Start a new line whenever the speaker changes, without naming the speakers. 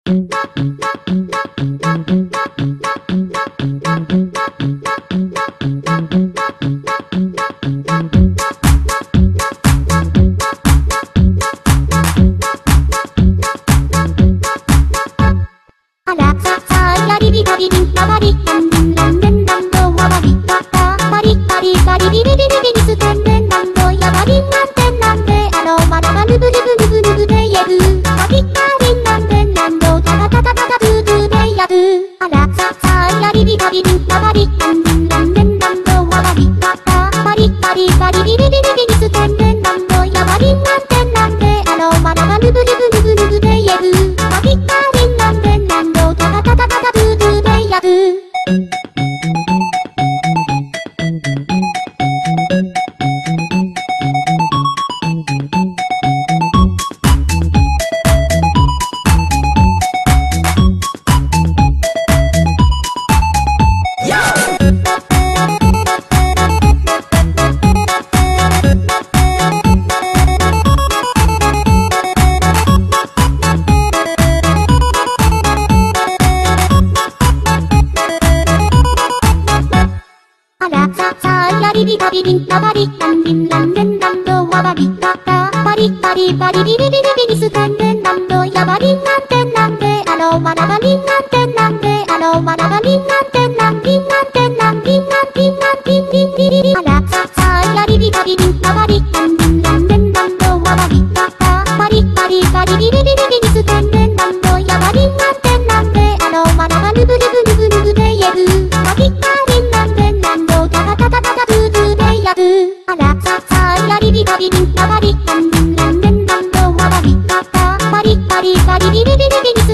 あらささやりびたびびんたばりたんびんらんでんだんどわばりたたばりばりばりびびびびびにすてんでんだんどやばりんなんてんなんであろまだまぬぶぬぶぬぶぬぶでやぶばりばりんなんでんなんどたたたたたたぶぶでやぶあらささやりびたびびんたばりたんびんらんでんだんどわばりたたばりばりばりびびびびびにすてんでんだんどやばりんなんてんなんであろまだまぬぶぬぶぬぶぬぶでやぶばりばりんなんでんなんどたたたたたたぶぶでやぶあらささやりびたびびんたばりたんびんらんでんだんどわばりたたばりばりばりびびびびびにすてんでんだんどやばりんなんてんなんであろまだばりんなんてんなんであろまだばりんなんてんなんびんなんてんなんびんなんびんなんびんびんびびびあらささやりびたびびんたばりたんびんらんでんだんどわばりたたばりばりばりびびびびびにすてんでんだんどやばりんなんてんなんであろまだばぬぶぬぶぬぶぬぶでやぶばりばりんなんでんなんどたたたたたたぶぶでやぶあらささやりびたびびんたばりたんびんらんでんだんどわばりたたばりばりばりびびびびびに